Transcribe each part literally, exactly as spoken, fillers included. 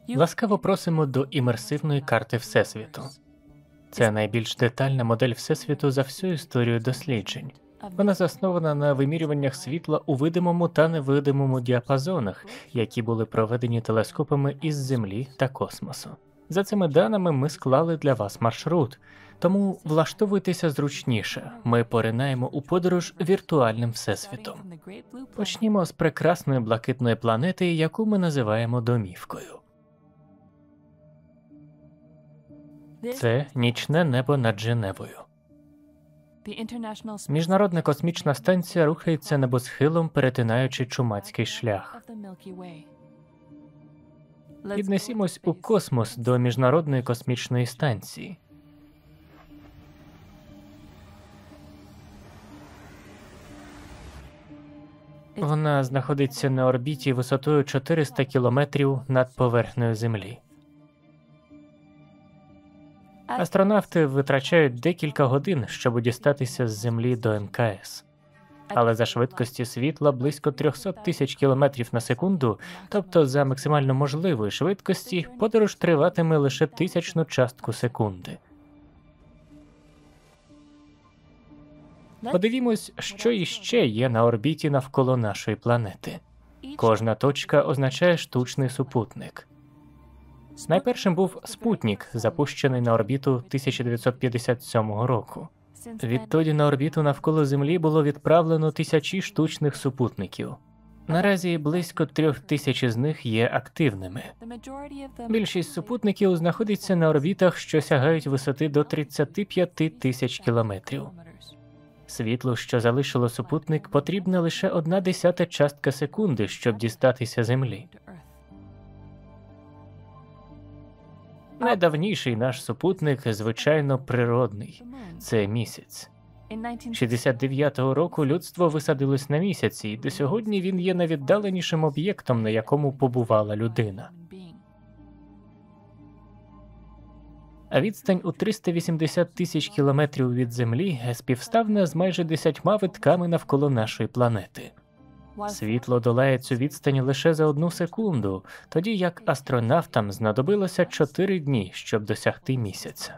Ласкаво просимо до імерсивної карти Всесвіту. Це найбільш детальна модель Всесвіту за всю історію досліджень. Вона заснована на вимірюваннях світла у видимому та невидимому діапазонах, які були проведені телескопами із Землі та космосу. За цими даними ми склали для вас маршрут, тому влаштовуйтеся зручніше. Ми поринаємо у подорож віртуальним Всесвітом. Почнімо з прекрасної блакитної планети, яку ми називаємо домівкою. Це нічне небо над Женевою. Міжнародна космічна станція рухається небосхилом, перетинаючи чумацький шлях. Піднесімось у космос до Міжнародної космічної станції. Вона знаходиться на орбіті висотою чотириста кілометрів над поверхнею Землі. Астронавти витрачають декілька годин, щоб дістатися з Землі до ем ка ес. Але за швидкості світла близько триста тисяч кілометрів на секунду, тобто за максимально можливої швидкості, подорож триватиме лише тисячну частку секунди. Подивімось, що іще є на орбіті навколо нашої планети. Кожна точка означає штучний супутник. Найпершим був спутник, запущений на орбіту тисяча дев'ятсот п'ятдесят сьомого року. Відтоді на орбіту навколо Землі було відправлено тисячі штучних супутників. Наразі близько трьох тисяч із них є активними. Більшість супутників знаходиться на орбітах, що сягають висоти до тридцяти п'яти тисяч кілометрів. Світлу, що залишило супутник, потрібна лише одна десята частка секунди, щоб дістатися Землі. Найдавніший наш супутник, звичайно, природний – це Місяць. шістдесят дев'ятого року людство висадилось на Місяці, і до сьогодні він є найвіддаленішим об'єктом, на якому побувала людина. А відстань у триста вісімдесят тисяч кілометрів від Землі співставна з майже десятьма витками навколо нашої планети. Світло долає цю відстань лише за одну секунду, тоді як астронавтам знадобилося чотири дні, щоб досягти Місяця.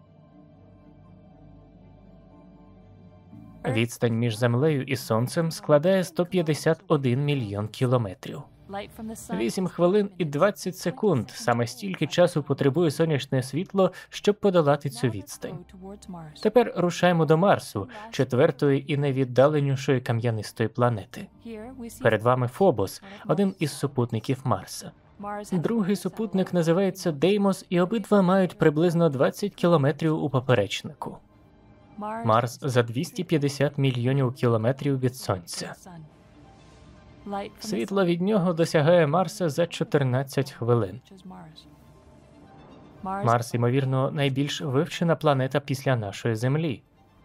Відстань між Землею і Сонцем складає сто п'ятдесят один мільйон кілометрів. вісім хвилин і двадцять секунд – саме стільки часу потребує сонячне світло, щоб подолати цю відстань. Тепер рушаємо до Марсу, четвертої і найвіддаленішої кам'янистої планети. Перед вами Фобос, один із супутників Марса. Другий супутник називається Деймос, і обидва мають приблизно двадцять кілометрів у поперечнику. Марс за двісті п'ятдесят мільйонів кілометрів від Сонця. Світло від нього досягає Марса за чотирнадцять хвилин. Марс, ймовірно, найбільш вивчена планета після нашої Землі.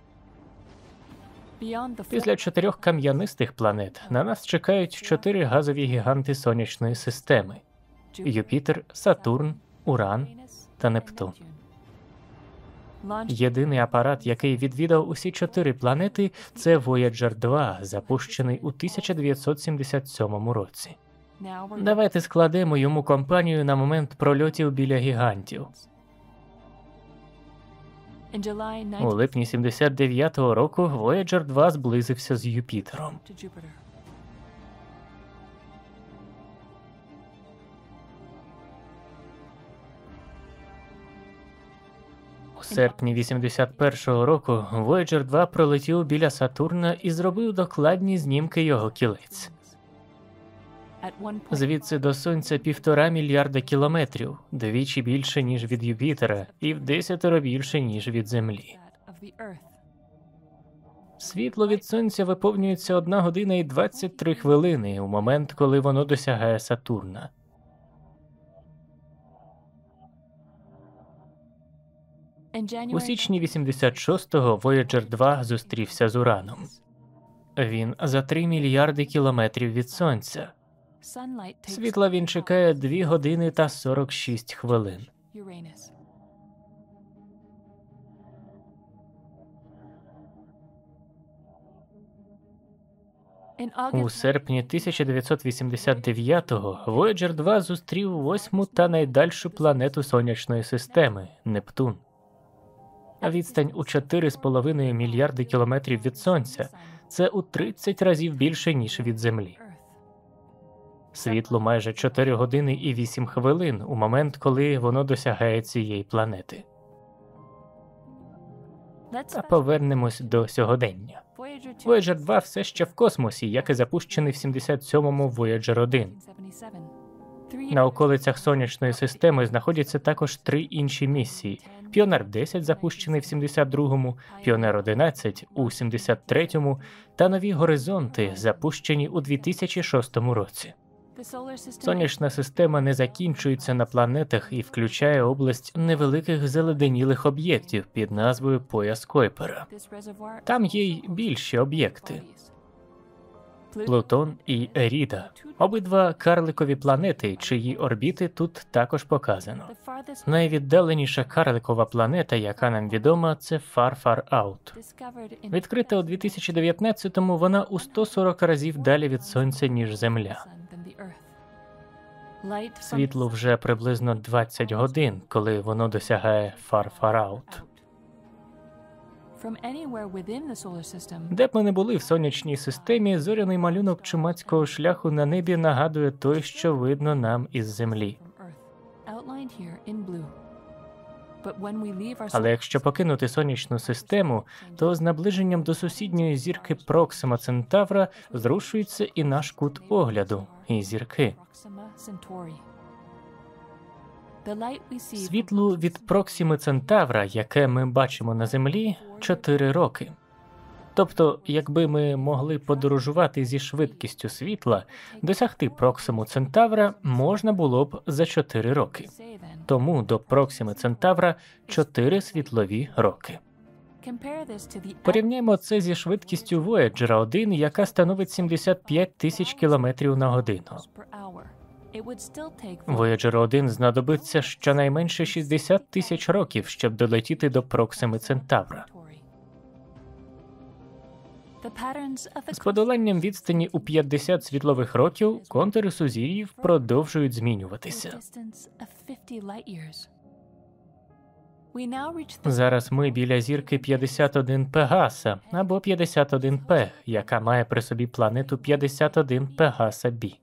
Після чотирьох кам'янистих планет на нас чекають чотири газові гіганти сонячної системи – Юпітер, Сатурн, Уран та Нептун. Єдиний апарат, який відвідав усі чотири планети – це Вояджер два, запущений у тисяча дев'ятсот сімдесят сьомому році. Давайте складемо йому компанію на момент прольотів біля гігантів. У липні сімдесят дев'ятого року Вояджер два зблизився з Юпітером. У серпні вісімдесят першого року Вояджер два пролетів біля Сатурна і зробив докладні знімки його кілець. Звідси до Сонця півтора мільярда кілометрів, двічі більше, ніж від Юпітера, і в десятеро більше, ніж від Землі. Світло від Сонця виповнюється одна година і двадцять три хвилини у момент, коли воно досягає Сатурна. У січні вісімдесят шостого Вояджер два зустрівся з Ураном. Він за три мільярди кілометрів від Сонця. Світла він чекає дві години та сорок шість хвилин. У серпні тисяча дев'ятсот вісімдесят дев'ятого Voyager два зустрів восьму та найдальшу планету Сонячної системи – Нептун. Відстань у чотири з половиною мільярди кілометрів від Сонця – це у тридцять разів більше, ніж від Землі. Світло майже чотири години і вісім хвилин у момент, коли воно досягає цієї планети. Та повернемось до сьогодення. Voyager два все ще в космосі, як і запущений в сімдесят сьомому Voyager один. На околицях Сонячної системи знаходяться також три інші місії. Піонер десять, запущений в сімдесят другому, Піонер одинадцять у сімдесят третьому та Нові горизонти, запущені у дві тисячі шостому році. Сонячна система не закінчується на планетах і включає область невеликих заледенілих об'єктів під назвою Пояс Койпера. Там є й більші об'єкти – Плутон і Еріда. Обидва карликові планети, чиї орбіти тут також показано. Найвіддаленіша карликова планета, яка нам відома, це Фар-Фар-Аут. Відкрита у дві тисячі дев'ятнадцятому, вона у сто сорок разів далі від Сонця, ніж Земля. Світло вже приблизно двадцять годин, коли воно досягає Фар-Фар-Аут. Де б ми не були в сонячній системі, зоряний малюнок чумацького шляху на небі нагадує той, що видно нам із Землі. Але якщо покинути сонячну систему, то з наближенням до сусідньої зірки Проксима Центавра зрушується і наш кут огляду, і зірки. Світлу від Проксими Центавра, яке ми бачимо на Землі, чотири роки. Тобто, якби ми могли подорожувати зі швидкістю світла, досягти Проксиму Центавра можна було б за чотири роки. Тому до Проксими Центавра чотири світлові роки. Порівняємо це зі швидкістю Voyager один, яка становить сімдесят п'ять тисяч кілометрів на годину. Voyager один знадобиться щонайменше шістдесят тисяч років, щоб долетіти до Проксими Центавра. З подоланням відстані у п'ятдесят світлових років контури сузір'їв продовжують змінюватися. Зараз ми біля зірки п'ятдесят один Пегаса або п'ятдесят один П, яка має при собі планету п'ятдесят один Пегаса Бі.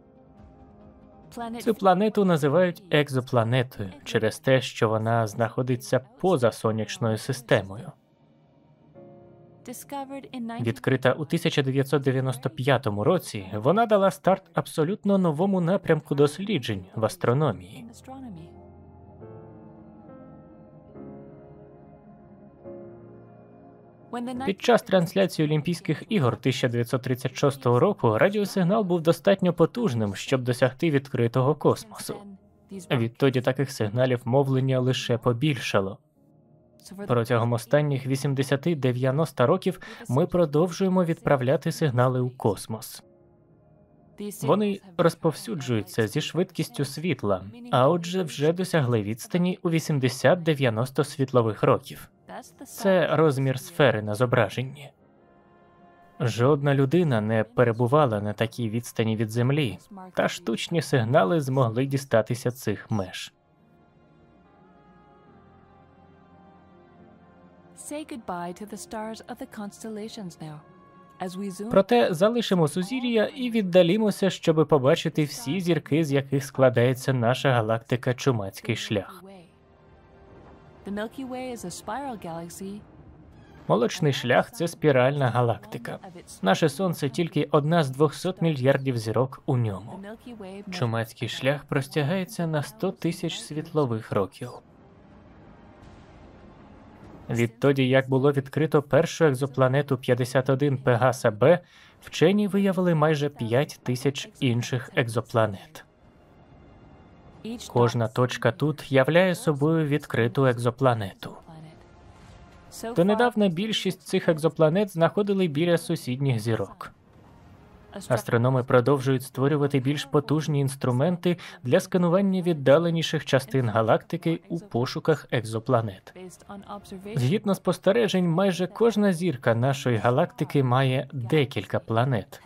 Цю планету називають екзопланетою через те, що вона знаходиться поза сонячною системою. Відкрита у тисяча дев'ятсот дев'яносто п'ятому році, вона дала старт абсолютно новому напрямку досліджень в астрономії. Під час трансляції Олімпійських ігор тисяча дев'ятсот тридцять шостого року радіосигнал був достатньо потужним, щоб досягти відкритого космосу. Відтоді таких сигналів мовлення лише побільшало. Протягом останніх вісімдесят-дев'яносто років ми продовжуємо відправляти сигнали у космос. Вони розповсюджуються зі швидкістю світла, а отже вже досягли відстані у вісімдесят-дев'яносто світлових років. Це розмір сфери на зображенні. Жодна людина не перебувала на такій відстані від Землі, та штучні сигнали змогли дістатися цих меж. Проте залишимо сузір'я і віддалімося, щоб побачити всі зірки, з яких складається наша галактика Чумацький шлях. Молочний шлях – це спіральна галактика. Наше Сонце – тільки одна з двохсот мільярдів зірок у ньому. Чумацький шлях простягається на сто тисяч світлових років. Відтоді, як було відкрито першу екзопланету п'ятдесят один Пегаса Б, вчені виявили майже п'ять тисяч інших екзопланет. Кожна точка тут являє собою відкриту екзопланету. Донедавна більшість цих екзопланет знаходили біля сусідніх зірок. Астрономи продовжують створювати більш потужні інструменти для сканування віддаленіших частин галактики у пошуках екзопланет. Згідно спостережень, майже кожна зірка нашої галактики має декілька планет.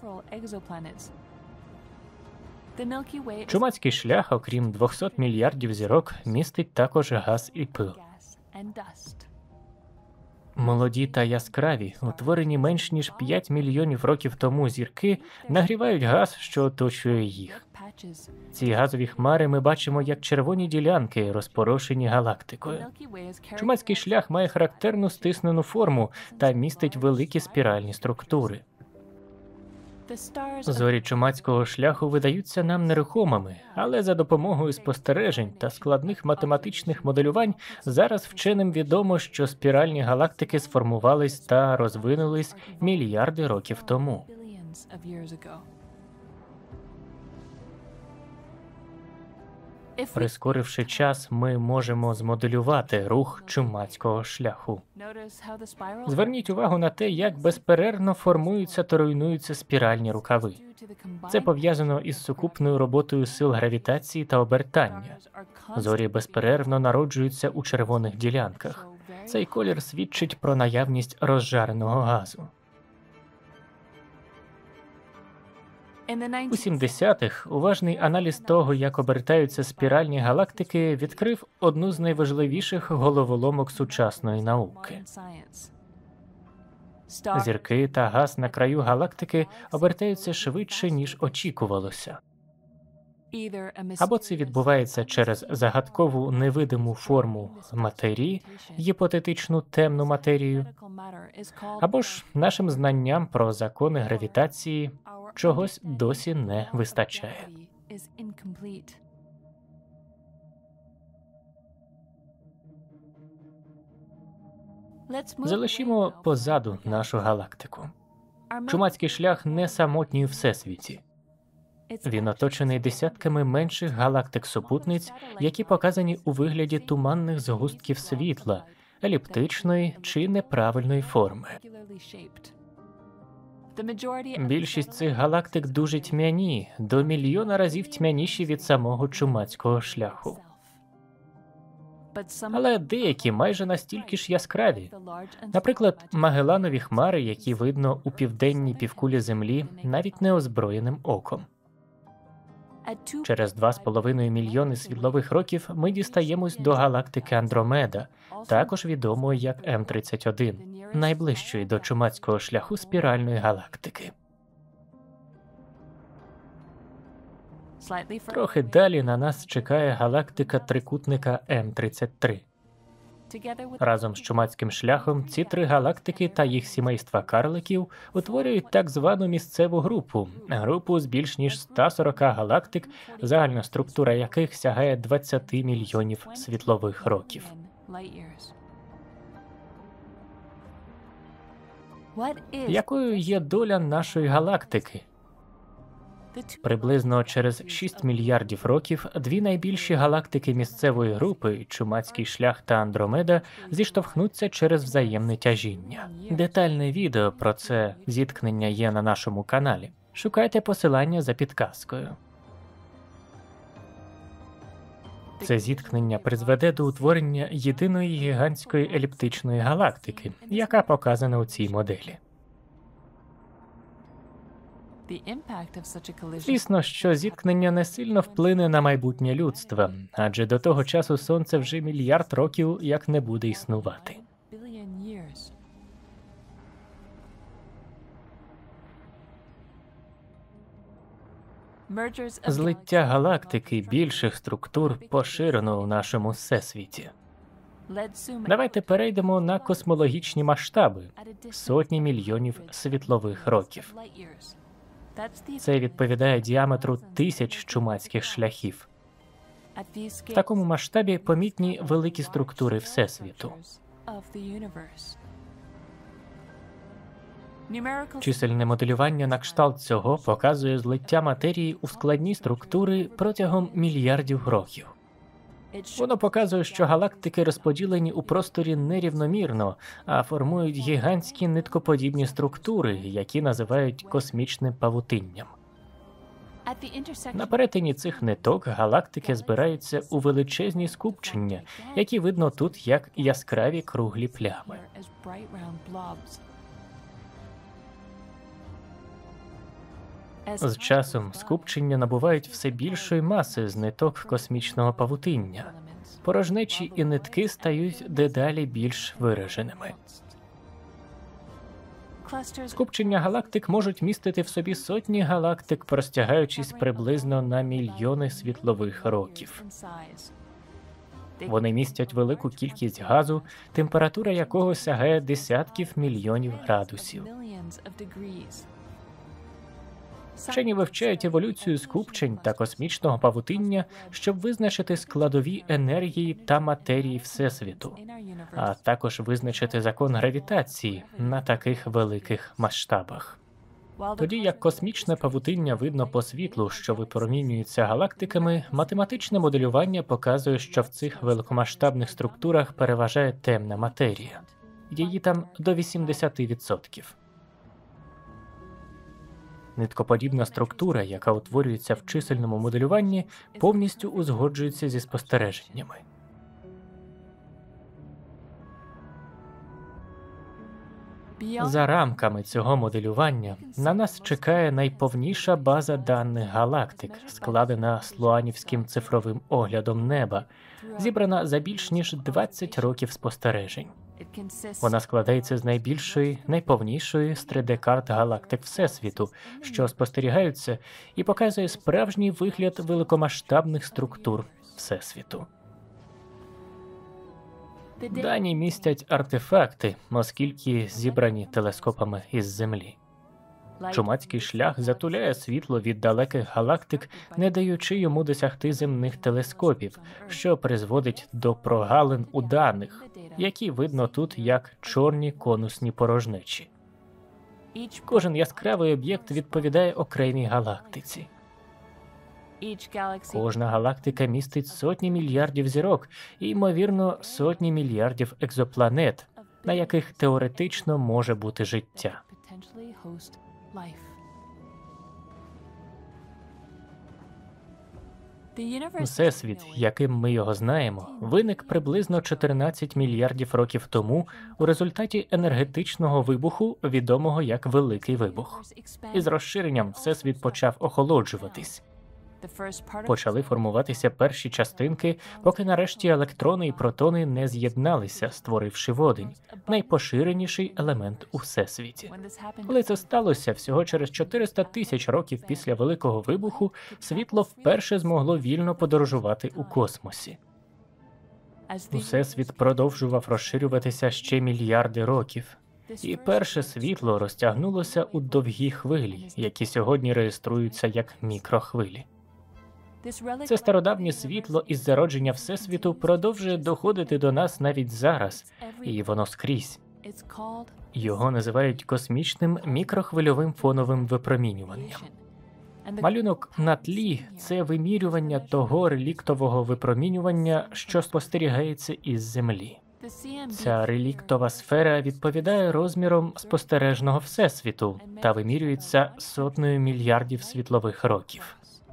Чумацький шлях, окрім двохсот мільярдів зірок, містить також газ і пил. Молоді та яскраві, утворені менш ніж п'ять мільйонів років тому зірки, нагрівають газ, що оточує їх. Ці газові хмари ми бачимо як червоні ділянки, розпорошені галактикою. Чумацький шлях має характерну стиснену форму та містить великі спіральні структури. Зорі чумацького шляху видаються нам нерухомими, але за допомогою спостережень та складних математичних моделювань зараз вченим відомо, що спіральні галактики сформувались та розвинулись мільярди років тому. Прискоривши час, ми можемо змоделювати рух чумацького шляху. Зверніть увагу на те, як безперервно формуються та руйнуються спіральні рукави. Це пов'язано із сукупною роботою сил гравітації та обертання. Зорі безперервно народжуються у червоних ділянках. Цей колір свідчить про наявність розжареного газу. У сімдесятих уважний аналіз того, як обертаються спіральні галактики, відкрив одну з найважливіших головоломок сучасної науки. Зірки та газ на краю галактики обертаються швидше, ніж очікувалося. Або це відбувається через загадкову невидиму форму матерії, гіпотетичну темну матерію, або ж нашим знанням про закони гравітації чогось досі не вистачає. Залишімо позаду нашу галактику. Чумацький шлях не самотній у всесвіті. Він оточений десятками менших галактик-супутниць, які показані у вигляді туманних згустків світла, еліптичної чи неправильної форми. Більшість цих галактик дуже тьмяні, до мільйона разів тьмяніші від самого чумацького шляху. Але деякі майже настільки ж яскраві. Наприклад, Магелланові хмари, які видно у південній півкулі Землі навіть неозброєним оком. Через два з половиною мільйони світлових років ми дістаємось до галактики Андромеда, також відомої як Ем тридцять один, найближчої до чумацького шляху спіральної галактики. Трохи далі на нас чекає галактика трикутника Ем тридцять три. Разом з чумацьким шляхом ці три галактики та їх сімейства карликів утворюють так звану місцеву групу, групу з більш ніж ста сорока галактик, загальна структура яких сягає двадцяти мільйонів світлових років. Якою є доля нашої галактики? Приблизно через шість мільярдів років дві найбільші галактики місцевої групи, Чумацький шлях та Андромеда, зіштовхнуться через взаємне тяжіння. Детальне відео про це зіткнення є на нашому каналі. Шукайте посилання за підказкою. Це зіткнення призведе до утворення єдиної гігантської еліптичної галактики, яка показана у цій моделі. Звісно, що зіткнення не сильно вплине на майбутнє людства, адже до того часу Сонце вже мільярд років як не буде існувати. Злиття галактики більших структур поширено у нашому всесвіті. Давайте перейдемо на космологічні масштаби – сотні мільйонів світлових років. Це відповідає діаметру тисяч чумацьких шляхів. В такому масштабі помітні великі структури Всесвіту. Чисельне моделювання на кшталт цього показує злиття матерії у складні структури протягом мільярдів років. Воно показує, що галактики розподілені у просторі нерівномірно, а формують гігантські ниткоподібні структури, які називають космічним павутинням. На перетині цих ниток галактики збираються у величезні скупчення, які видно тут як яскраві круглі плями. З часом скупчення набувають все більшої маси з ниток космічного павутиння. Порожнечі і нитки стають дедалі більш вираженими. Скупчення галактик можуть містити в собі сотні галактик, простягаючись приблизно на мільйони світлових років. Вони містять велику кількість газу, температура якого сягає десятків мільйонів градусів. Вчені вивчають еволюцію скупчень та космічного павутиння, щоб визначити складові енергії та матерії Всесвіту, а також визначити закон гравітації на таких великих масштабах. Тоді як космічне павутиння видно по світлу, що випромінюється галактиками, математичне моделювання показує, що в цих великомасштабних структурах переважає темна матерія. Її там до вісімдесят відсотків. Ниткоподібна структура, яка утворюється в чисельному моделюванні, повністю узгоджується зі спостереженнями. За рамками цього моделювання на нас чекає найповніша база даних галактик, складена Слоанівським цифровим оглядом неба, зібрана за більш ніж двадцять років спостережень. Вона складається з найбільшої, найповнішої з три де карт галактик Всесвіту, що спостерігаються, і показує справжній вигляд великомасштабних структур Всесвіту. Дані містять артефакти, оскільки зібрані телескопами із Землі. Чумацький шлях затуляє світло від далеких галактик, не даючи йому досягти земних телескопів, що призводить до прогалин у даних, які видно тут як чорні конусні порожнечі. Кожен яскравий об'єкт відповідає окремій галактиці. Кожна галактика містить сотні мільярдів зірок і, ймовірно, сотні мільярдів екзопланет, на яких теоретично може бути життя. Всесвіт, яким ми його знаємо, виник приблизно чотирнадцять мільярдів років тому у результаті енергетичного вибуху, відомого як Великий Вибух. Із розширенням Всесвіт почав охолоджуватись. Почали формуватися перші частинки, поки нарешті електрони і протони не з'єдналися, створивши водень – найпоширеніший елемент у Всесвіті. Коли це сталося, всього через чотириста тисяч років після Великого Вибуху, світло вперше змогло вільно подорожувати у космосі. Всесвіт продовжував розширюватися ще мільярди років. І перше світло розтягнулося у довгі хвилі, які сьогодні реєструються як мікрохвилі. Це стародавнє світло із зародження Всесвіту продовжує доходити до нас навіть зараз, і воно скрізь. Його називають космічним мікрохвильовим фоновим випромінюванням. Малюнок на тлі – це вимірювання того реліктового випромінювання, що спостерігається із Землі. Ця реліктова сфера відповідає розмірам спостережного Всесвіту та вимірюється сотнею мільярдів світлових років.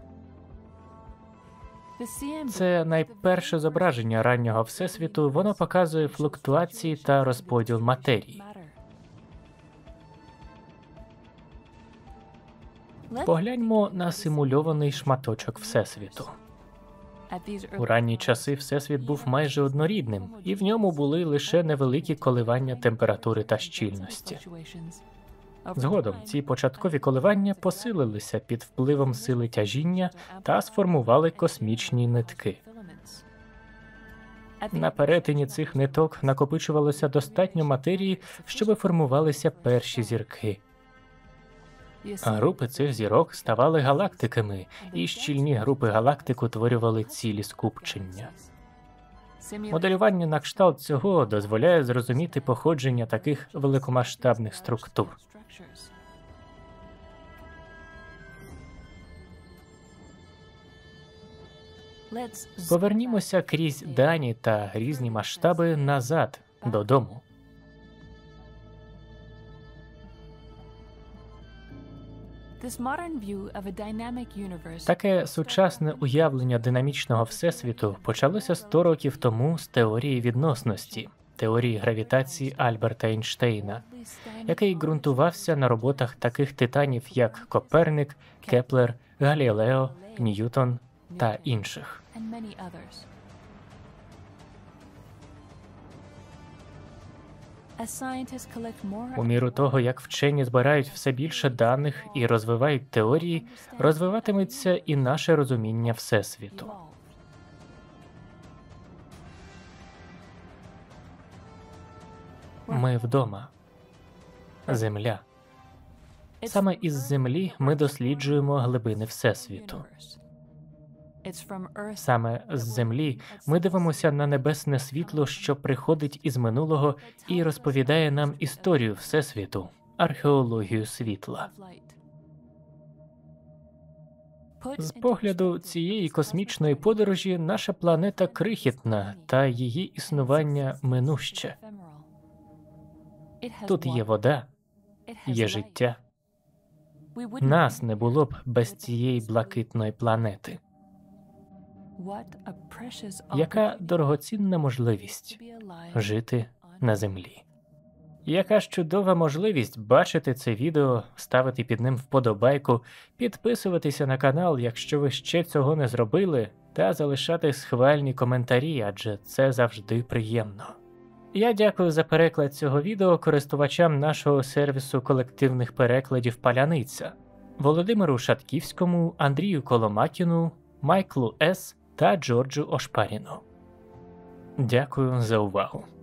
Це найперше зображення раннього Всесвіту, воно показує флуктуації та розподіл матерії. Погляньмо на симульований шматочок Всесвіту. У ранні часи Всесвіт був майже однорідним, і в ньому були лише невеликі коливання температури та щільності. Згодом ці початкові коливання посилилися під впливом сили тяжіння та сформували космічні нитки. На перетині цих ниток накопичувалося достатньо матерії, щоб формувалися перші зірки. Групи цих зірок ставали галактиками, і щільні групи галактик утворювали цілі скупчення. Моделювання на кшталт цього дозволяє зрозуміти походження таких великомасштабних структур. Повернімося крізь дані та різні масштаби назад, додому. Таке сучасне уявлення динамічного всесвіту почалося сто років тому з теорії відносності, теорії гравітації Альберта Ейнштейна, який ґрунтувався на роботах таких титанів, як Коперник, Кеплер, Галілео, Ньютон та інших. У міру того, як вчені збирають все більше даних і розвивають теорії, розвиватиметься і наше розуміння Всесвіту. Ми вдома. Земля. Саме із Землі ми досліджуємо глибини Всесвіту. Саме з Землі ми дивимося на небесне світло, що приходить із минулого і розповідає нам історію Всесвіту, археологію світла. З погляду цієї космічної подорожі наша планета крихітна та її існування минуще. Тут є вода, є життя. Нас не було б без цієї блакитної планети. Яка дорогоцінна можливість жити на Землі. Яка ж чудова можливість бачити це відео, ставити під ним вподобайку, підписуватися на канал, якщо ви ще цього не зробили, та залишати схвальні коментарі, адже це завжди приємно. Я дякую за переклад цього відео користувачам нашого сервісу колективних перекладів «Паляниця» Володимиру Шатківському, Андрію Коломакіну, Майклу С. та Джорджу Ошпаріну. Дякую за увагу.